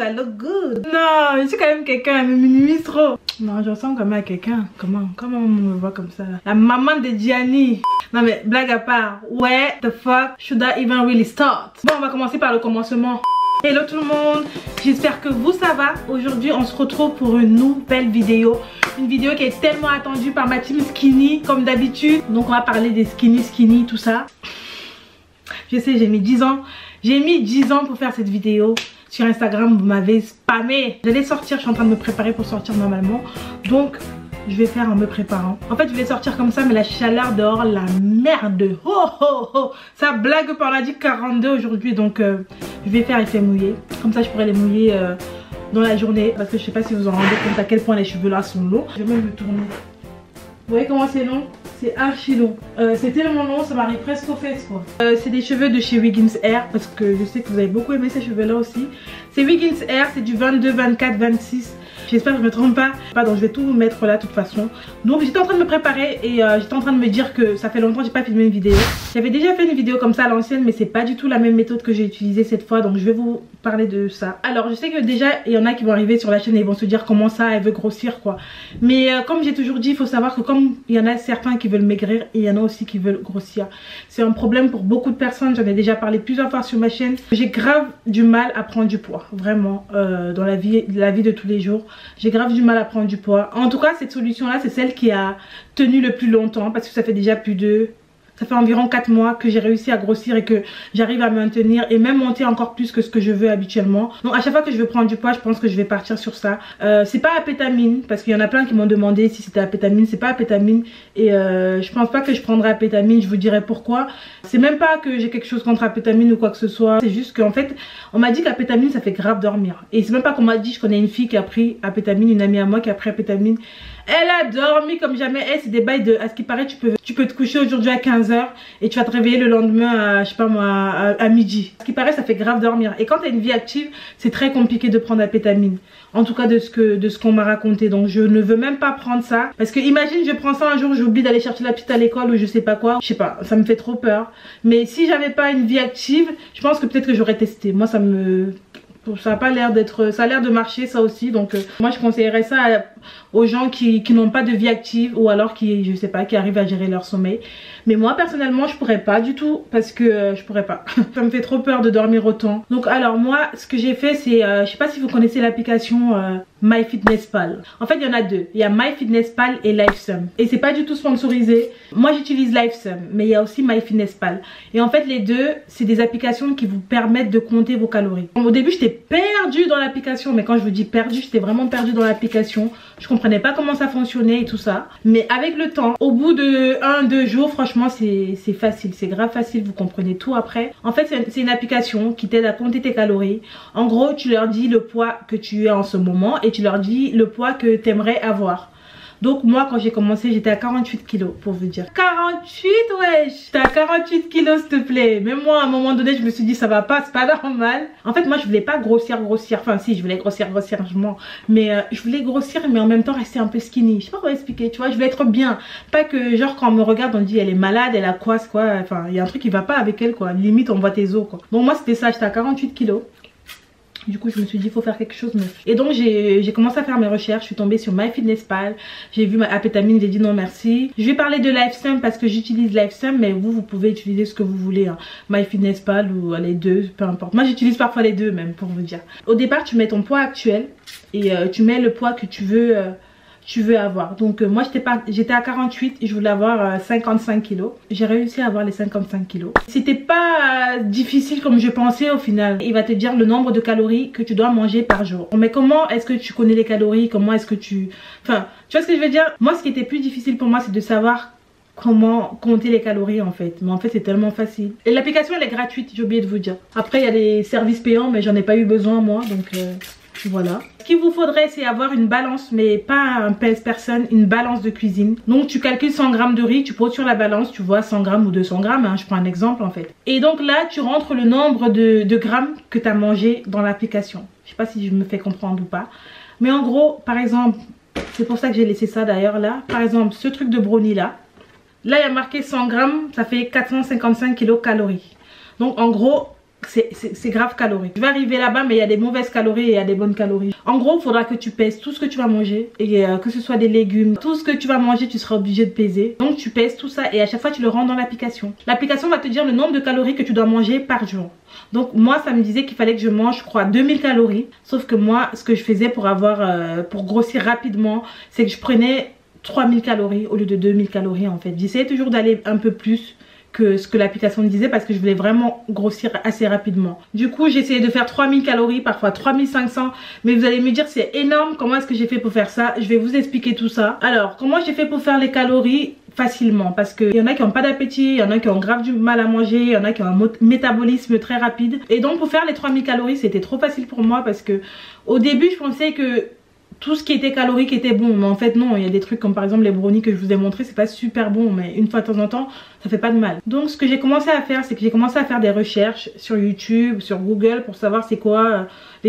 I look good. Non, je suis quand même quelqu'un, elle me minimise trop. Non, je ressemble quand même à quelqu'un. Comment on me voit comme ça là? La maman de Gianni. Non mais blague à part, where the fuck should I even really start? Bon, on va commencer par le commencement. Hello tout le monde, j'espère que vous ça va. Aujourd'hui on se retrouve pour une nouvelle vidéo. Une vidéo qui est tellement attendue par ma team skinny comme d'habitude. Donc on va parler des skinny tout ça. Je sais, j'ai mis 10 ans. J'ai mis 10 ans pour faire cette vidéo. Sur Instagram vous m'avez spammé. J'allais sortir, je suis en train de me préparer pour sortir normalement. Donc je vais faire en me préparant. En fait je vais sortir comme ça, mais la chaleur dehors, la merde. Oh oh oh. Ça blague pas, on a dit 42 aujourd'hui. Donc je vais faire effet mouillé. Comme ça je pourrais les mouiller dans la journée. Parce que je sais pas si vous en rendez compte à quel point les cheveux là sont longs. Je vais même me tourner. Vous voyez comment c'est long? C'est archi long. C'est tellement long, ça m'arrive presque aux fesses quoi. C'est des cheveux de chez Wiggins Hair. Parce que je sais que vous avez beaucoup aimé ces cheveux là aussi. C'est Wiggins Hair, c'est du 22, 24, 26. J'espère que je me trompe pas. Donc je vais tout vous mettre là de toute façon. Donc j'étais en train de me préparer et j'étais en train de me dire que ça fait longtemps que j'ai pas filmé une vidéo. J'avais déjà fait une vidéo comme ça à l'ancienne, mais c'est pas du tout la même méthode que j'ai utilisée cette fois. Donc je vais vous parler de ça. Alors je sais que déjà il y en a qui vont arriver sur la chaîne et ils vont se dire comment ça elle veut grossir quoi. Mais comme j'ai toujours dit, il faut savoir que comme il y en a certains qui veulent maigrir et il y en a aussi qui veulent grossir. C'est un problème pour beaucoup de personnes. J'en ai déjà parlé plusieurs fois sur ma chaîne. J'ai grave du mal à prendre du poids. Vraiment dans la vie de tous les jours. J'ai grave du mal à prendre du poids. En tout cas cette solution là c'est celle qui a tenu le plus longtemps. Parce que ça fait déjà ça fait environ 4 mois que j'ai réussi à grossir et que j'arrive à me maintenir et même monter encore plus que ce que je veux habituellement. Donc à chaque fois que je veux prendre du poids, je pense que je vais partir sur ça. C'est pas apétamine parce qu'il y en a plein qui m'ont demandé si c'était apétamine. C'est pas apétamine et je pense pas que je prendrai apétamine. Je vous dirai pourquoi. C'est même pas que j'ai quelque chose contre apétamine ou quoi que ce soit. C'est juste qu'en fait on m'a dit qu'apétamine ça fait grave dormir. Et c'est même pas qu'on m'a dit, je connais une fille qui a pris apétamine, une amie à moi qui a pris apétamine. Elle a dormi comme jamais. Elle c'est des bails de, à ce qui paraît tu peux te coucher aujourd'hui à 15h et tu vas te réveiller le lendemain à, je sais pas moi, à midi. À ce qui paraît ça fait grave dormir. Et quand tu as une vie active c'est très compliqué de prendre apétamine. En tout cas de ce qu'on m'a raconté. Donc je ne veux même pas prendre ça. Parce que imagine je prends ça un jour, j'oublie d'aller chercher la petite à l'école ou je sais pas quoi. Je sais pas, ça me fait trop peur. Mais si j'avais pas une vie active, je pense que peut-être que j'aurais testé. Moi ça a pas l'air d'être, ça a l'air de marcher ça aussi. Donc moi je conseillerais ça aux gens qui n'ont pas de vie active ou alors qui, je sais pas, qui arrivent à gérer leur sommeil. Mais moi personnellement je pourrais pas du tout parce que je pourrais pas. Ça me fait trop peur de dormir autant. Donc alors moi ce que j'ai fait c'est, je sais pas si vous connaissez l'application MyFitnessPal. En fait il y en a deux. Il y a MyFitnessPal et LifeSum. Et c'est pas du tout sponsorisé. Moi j'utilise LifeSum mais il y a aussi MyFitnessPal. Et en fait les deux c'est des applications qui vous permettent de compter vos calories. Au début j'étais perdue dans l'application, mais quand je vous dis perdue, j'étais vraiment perdue dans l'application. Je comprenais pas comment ça fonctionnait et tout ça. Mais avec le temps, au bout de 1-2 jours, franchement c'est facile, c'est grave facile, vous comprenez tout après. En fait c'est une application qui t'aide à compter tes calories. En gros tu leur dis le poids que tu as en ce moment et tu leur dis le poids que tu aimerais avoir. Donc moi quand j'ai commencé j'étais à 48 kilos pour vous dire. 48 wesh. J'étais à 48 kilos s'il te plaît. Même moi à un moment donné je me suis dit ça va pas, c'est pas normal. En fait moi je voulais pas grossir. Enfin si je voulais grossir je mens. Mais je voulais grossir mais en même temps rester un peu skinny. Je sais pas comment expliquer, tu vois, je voulais être bien. Pas que genre quand on me regarde on dit elle est malade, elle a quoi enfin il y a un truc qui va pas avec elle quoi. Limite on voit tes os quoi. Donc moi c'était ça, j'étais à 48 kilos. Du coup je me suis dit il faut faire quelque chose neuf. Et donc j'ai commencé à faire mes recherches. Je suis tombée sur MyFitnessPal. J'ai vu ma apétamine, j'ai dit non merci. Je vais parler de LifeSum parce que j'utilise LifeSum. Mais vous pouvez utiliser ce que vous voulez hein. MyFitnessPal ou les deux, peu importe. Moi j'utilise parfois les deux même pour vous dire. Au départ tu mets ton poids actuel et tu mets le poids que tu veux avoir. Donc moi j'étais à 48 et je voulais avoir 55 kilos. J'ai réussi à avoir les 55 kilos. C'était pas difficile comme je pensais au final. Il va te dire le nombre de calories que tu dois manger par jour. Mais comment est-ce que tu connais les calories? Comment est-ce que enfin tu vois ce que je veux dire? Moi ce qui était plus difficile pour moi c'est de savoir comment compter les calories en fait. Mais en fait c'est tellement facile. Et l'application elle est gratuite, j'ai oublié de vous dire. Après il y a des services payants mais j'en ai pas eu besoin moi. Donc voilà. Ce qu'il vous faudrait c'est avoir une balance, mais pas un pèse-personne, une balance de cuisine. Donc tu calcules 100 g de riz, tu poses sur la balance, tu vois 100 g ou 200 g, hein, je prends un exemple en fait. Et donc là tu rentres le nombre de grammes que tu as mangé dans l'application. Je sais pas si je me fais comprendre ou pas. Mais en gros, par exemple, c'est pour ça que j'ai laissé ça d'ailleurs là. Par exemple, ce truc de brownie là. Là il y a marqué 100 g, ça fait 455 kilocalories. Donc en gros, c'est grave calorique. Je vais arriver là-bas, mais il y a des mauvaises calories et il y a des bonnes calories. En gros, il faudra que tu pèses tout ce que tu vas manger et que ce soit des légumes. Tout ce que tu vas manger, tu seras obligé de peser. Donc tu pèses tout ça et à chaque fois tu le rentres dans l'application. L'application va te dire le nombre de calories que tu dois manger par jour. Donc moi, ça me disait qu'il fallait que je mange, je crois, 2000 calories. Sauf que moi, ce que je faisais pour grossir rapidement, c'est que je prenais 3000 calories au lieu de 2000 calories en fait. J'essayais toujours d'aller un peu plus que ce que l'application me disait parce que je voulais vraiment grossir assez rapidement. Du coup, j'ai essayé de faire 3000 calories, parfois 3500. Mais vous allez me dire, c'est énorme, comment est-ce que j'ai fait pour faire ça? Je vais vous expliquer tout ça. Alors, comment j'ai fait pour faire les calories? Facilement, parce qu'il y en a qui n'ont pas d'appétit, il y en a qui ont grave du mal à manger, il y en a qui ont un métabolisme très rapide. Et donc pour faire les 3000 calories, c'était trop facile pour moi parce que au début, je pensais que tout ce qui était calorique était bon, mais en fait non, il y a des trucs comme par exemple les brownies que je vous ai montré, c'est pas super bon, mais une fois de temps en temps ça fait pas de mal. Donc ce que j'ai commencé à faire, c'est que j'ai commencé à faire des recherches sur YouTube, sur Google pour savoir c'est quoi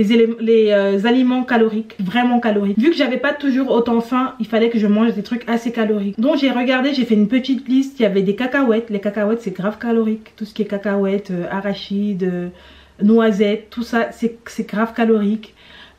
les aliments caloriques, vraiment caloriques. Vu que j'avais pas toujours autant faim, il fallait que je mange des trucs assez caloriques. Donc j'ai regardé, j'ai fait une petite liste, il y avait des cacahuètes. Les cacahuètes c'est grave calorique, tout ce qui est cacahuètes, arachides, noisettes, tout ça c'est grave calorique.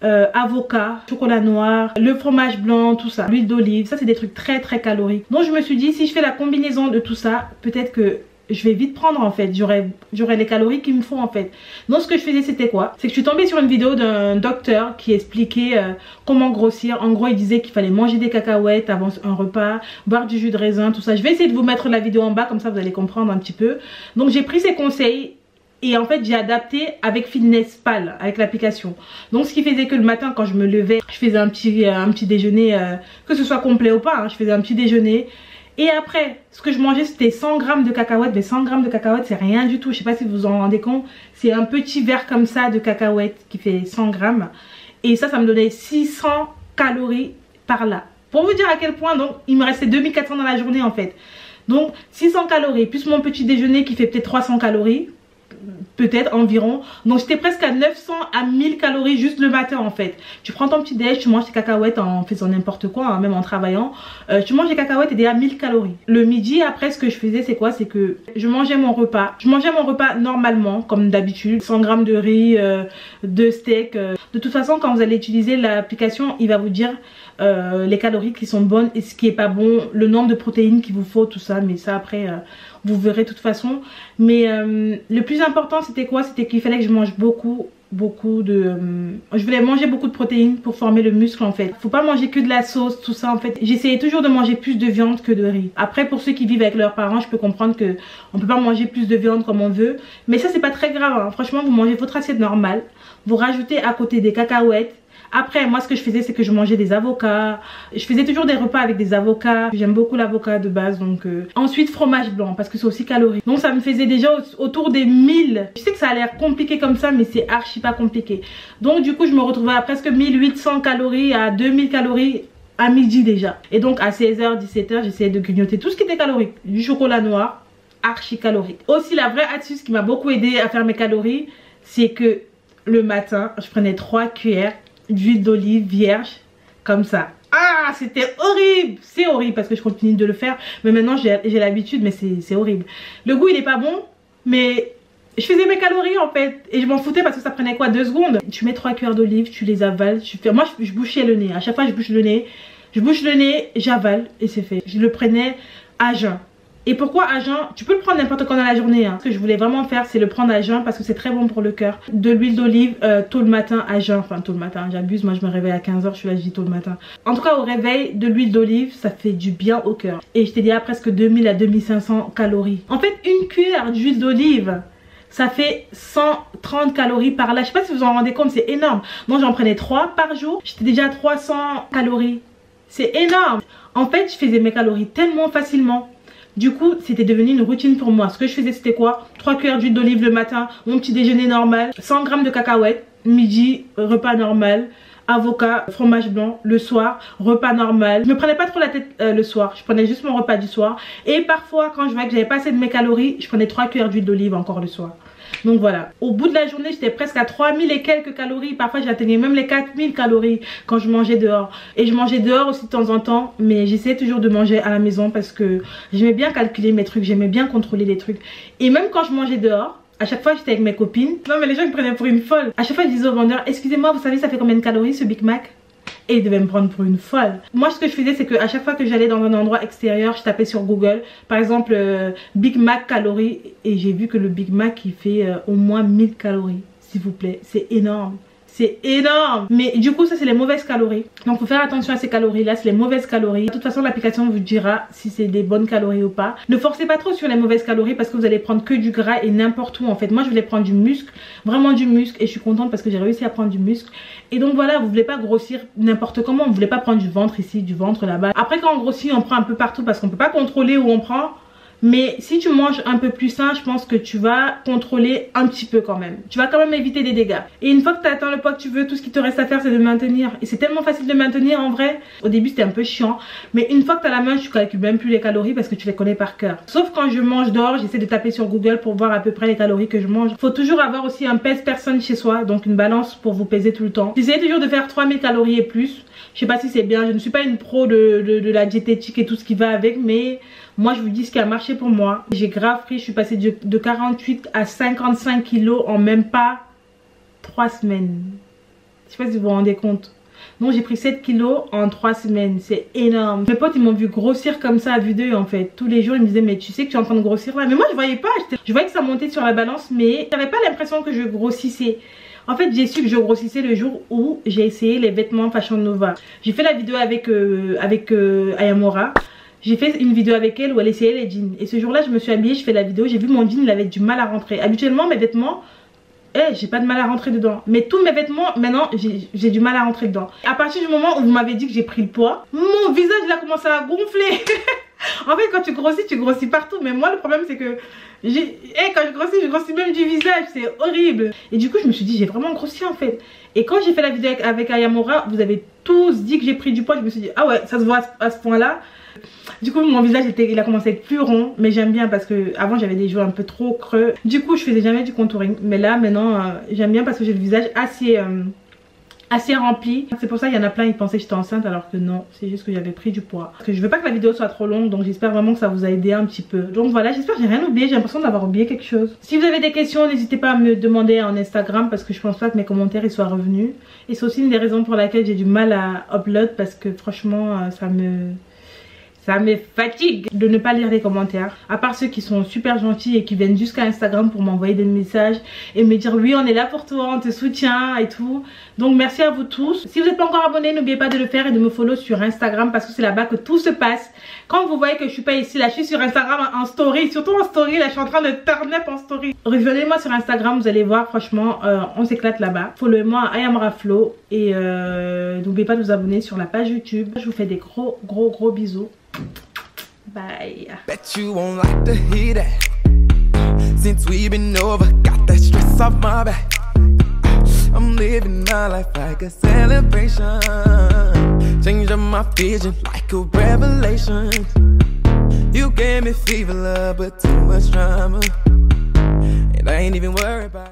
Avocat, chocolat noir, le fromage blanc, tout ça, l'huile d'olive, ça c'est des trucs très très caloriques. Donc je me suis dit, si je fais la combinaison de tout ça, peut-être que je vais vite prendre en fait, j'aurai les calories qu'il me faut en fait. Donc ce que je faisais c'était quoi? C'est que je suis tombée sur une vidéo d'un docteur qui expliquait comment grossir. En gros il disait qu'il fallait manger des cacahuètes avant un repas, boire du jus de raisin, tout ça. Je vais essayer de vous mettre la vidéo en bas, comme ça vous allez comprendre un petit peu. Donc j'ai pris ces conseils. Et en fait j'ai adapté avec FitnessPal, avec l'application. Donc ce qui faisait que le matin quand je me levais, je faisais un petit déjeuner, que ce soit complet ou pas, hein, je faisais un petit déjeuner. Et après, ce que je mangeais c'était 100 grammes de cacahuètes. Mais 100 grammes de cacahuètes c'est rien du tout, je sais pas si vous vous en rendez compte. C'est un petit verre comme ça de cacahuètes qui fait 100 grammes. Et ça me donnait 600 calories par là. Pour vous dire à quel point, donc il me restait 2400 dans la journée en fait. Donc 600 calories plus mon petit déjeuner qui fait peut-être 300 calories. Peut-être environ, donc j'étais presque à 900 à 1000 calories juste le matin en fait. Tu prends ton petit déj, tu manges tes cacahuètes en faisant n'importe quoi, hein, même en travaillant, tu manges des cacahuètes et t'es à 1000 calories. Le midi après ce que je faisais c'est quoi? C'est que je mangeais mon repas normalement comme d'habitude, 100 grammes de riz, 2 steaks. De toute façon quand vous allez utiliser l'application il va vous dire les calories qui sont bonnes et ce qui est pas bon, le nombre de protéines qu'il vous faut, tout ça, mais ça après vous verrez de toute façon. Mais le plus important c'était quoi? C'était qu'il fallait que je mange beaucoup de... je voulais manger beaucoup de protéines pour former le muscle en fait. Faut pas manger que de la sauce, tout ça en fait. J'essayais toujours de manger plus de viande que de riz. Après pour ceux qui vivent avec leurs parents, je peux comprendre que on peut pas manger plus de viande comme on veut. Mais ça c'est pas très grave, hein. Franchement vous mangez votre assiette normale. Vous rajoutez à côté des cacahuètes. Après moi ce que je faisais c'est que je mangeais des avocats. Je faisais toujours des repas avec des avocats. J'aime beaucoup l'avocat de base donc ensuite fromage blanc parce que c'est aussi calorique. Donc ça me faisait déjà autour des 1000. Je sais que ça a l'air compliqué comme ça mais c'est archi pas compliqué. Donc du coup je me retrouvais à presque 1800 calories à 2000 calories à midi déjà. Et donc à 16h 17h j'essayais de grignoter tout ce qui était calorique. Du chocolat noir archi calorique. Aussi la vraie astuce qui m'a beaucoup aidé à faire mes calories, c'est que le matin je prenais 3 cuillères d'huile d'olive vierge comme ça. Ah c'était horrible, c'est horrible parce que je continue de le faire mais maintenant j'ai l'habitude mais c'est horrible. Le goût il est pas bon mais je faisais mes calories en fait et je m'en foutais parce que ça prenait quoi 2 secondes. Tu mets 3 cuillères d'olive, tu les avales, moi je bouchais le nez, à chaque fois je bouche le nez, j'avale et c'est fait. Je le prenais à jeun. Et pourquoi à jeun? Tu peux le prendre n'importe quand dans la journée, hein. Ce que je voulais vraiment faire c'est le prendre à jeun parce que c'est très bon pour le cœur. De l'huile d'olive tôt le matin à jeun, enfin tôt le matin j'abuse, moi je me réveille à 15h, je suis là je dis tôt le matin. En tout cas au réveil de l'huile d'olive ça fait du bien au cœur. Et je t'ai dit à presque 2000 à 2500 calories. En fait une cuillère d'huile d'olive ça fait 130 calories par là. Je sais pas si vous en rendez compte, c'est énorme. Donc j'en prenais 3 par jour, j'étais déjà à 300 calories. C'est énorme. En fait je faisais mes calories tellement facilement. Du coup c'était devenu une routine pour moi. Ce que je faisais c'était quoi? 3 cuillères d'huile d'olive le matin, mon petit déjeuner normal, 100 grammes de cacahuètes, midi repas normal, avocat, fromage blanc, le soir repas normal. Je me prenais pas trop la tête le soir, je prenais juste mon repas du soir. Et parfois quand je voyais que j'avais pas assez de mes calories, je prenais 3 cuillères d'huile d'olive encore le soir. Donc voilà, au bout de la journée j'étais presque à 3000 et quelques calories. Parfois j'atteignais même les 4000 calories quand je mangeais dehors. Et je mangeais dehors aussi de temps en temps, mais j'essayais toujours de manger à la maison parce que j'aimais bien calculer mes trucs, j'aimais bien contrôler les trucs. Et même quand je mangeais dehors, À chaque fois j'étais avec mes copines. Non mais les gens me prenaient pour une folle. À chaque fois je disais au vendeur, excusez-moi, vous savez ça fait combien de calories ce Big Mac? Et ils devaient me prendre pour une folle. Moi ce que je faisais c'est que à chaque fois que j'allais dans un endroit extérieur, je tapais sur Google par exemple Big Mac calories, et j'ai vu que le Big Mac il fait au moins 1000 calories. S'il vous plaît, c'est énorme. C'est énorme. Mais du coup ça c'est les mauvaises calories. Donc faut faire attention à ces calories là, c'est les mauvaises calories. De toute façon l'application vous dira si c'est des bonnes calories ou pas. Ne forcez pas trop sur les mauvaises calories parce que vous allez prendre que du gras et n'importe où en fait. Moi je voulais prendre du muscle, vraiment du muscle, et je suis contente parce que j'ai réussi à prendre du muscle. Et donc voilà, vous voulez pas grossir n'importe comment, vous voulez pas prendre du ventre ici, du ventre là-bas. Après quand on grossit on prend un peu partout parce qu'on peut pas contrôler où on prend. Mais si tu manges un peu plus sain, je pense que tu vas contrôler un petit peu quand même. Tu vas quand même éviter des dégâts. Et une fois que tu as atteint le poids que tu veux, tout ce qui te reste à faire c'est de maintenir. Et c'est tellement facile de maintenir en vrai. Au début c'était un peu chiant. Mais une fois que tu as la main, tu calcules même plus les calories parce que tu les connais par cœur. Sauf quand je mange dehors, j'essaie de taper sur Google pour voir à peu près les calories que je mange. Faut toujours avoir aussi un pèse-personne chez soi. Donc une balance pour vous peser tout le temps. J'essaie toujours de faire 3000 calories et plus. Je sais pas si c'est bien. Je ne suis pas une pro de la diététique et tout ce qui va avec. Mais moi je vous dis ce qui a marché pour moi. J'ai grave pris, je suis passée de 48 à 55 kilos en même pas 3 semaines. Je sais pas si vous vous rendez compte. Donc j'ai pris 7 kilos en 3 semaines. C'est énorme. Mes potes ils m'ont vu grossir comme ça à vue d'œil en fait. Tous les jours ils me disaient mais tu sais que tu es en train de grossir là. Mais moi je voyais pas. Je voyais que ça montait sur la balance mais j'avais pas l'impression que je grossissais. En fait j'ai su que je grossissais le jour où j'ai essayé les vêtements Fashion Nova. J'ai fait la vidéo avec Ayamora. J'ai fait une vidéo avec elle où elle essayait les jeans. Et ce jour là je me suis habillée, je fais la vidéo, j'ai vu mon jean il avait du mal à rentrer. Habituellement mes vêtements, j'ai pas de mal à rentrer dedans. Mais tous mes vêtements maintenant j'ai du mal à rentrer dedans. À partir du moment où vous m'avez dit que j'ai pris le poids, mon visage il a commencé à gonfler. En fait quand tu grossis partout. Mais moi le problème c'est que quand je grossis même du visage. C'est horrible. Et du coup je me suis dit j'ai vraiment grossi en fait. Et quand j'ai fait la vidéo avec Ayamora, vous avez tous dit que j'ai pris du poids. Je me suis dit ah ouais ça se voit à ce point là. Du coup mon visage il a commencé à être plus rond. Mais j'aime bien parce que avant j'avais des joues un peu trop creux. Du coup je faisais jamais du contouring. Mais là maintenant j'aime bien parce que j'ai le visage assez rempli. C'est pour ça il y en a plein ils pensaient que j'étais enceinte alors que non, c'est juste que j'avais pris du poids. Parce que je veux pas que la vidéo soit trop longue, donc j'espère vraiment que ça vous a aidé un petit peu. Donc voilà, j'espère que j'ai rien oublié, j'ai l'impression d'avoir oublié quelque chose. Si vous avez des questions n'hésitez pas à me demander en Instagram parce que je pense pas que mes commentaires ils soient revenus. Et c'est aussi une des raisons pour laquelle j'ai du mal à upload parce que franchement ça me fatigue de ne pas lire les commentaires. À part ceux qui sont super gentils et qui viennent jusqu'à Instagram pour m'envoyer des messages et me dire oui on est là pour toi, on te soutient et tout. Donc merci à vous tous. Si vous n'êtes pas encore abonné, n'oubliez pas de le faire et de me follow sur Instagram parce que c'est là-bas que tout se passe. Quand vous voyez que je suis pas ici, là je suis sur Instagram en story. Surtout en story, là je suis en train de turn up en story. Rejoignez-moi sur Instagram, vous allez voir franchement on s'éclate là-bas. Followez-moi à IamRaFlo et n'oubliez pas de vous abonner sur la page YouTube. Je vous fais des gros bisous. Bye. Bet you won't like to hear that. Since we've been over, got that stress off my back. I'm living my life like a celebration. Changing my vision like a revelation. You gave me fever love, but too much drama. And I ain't even worried about it.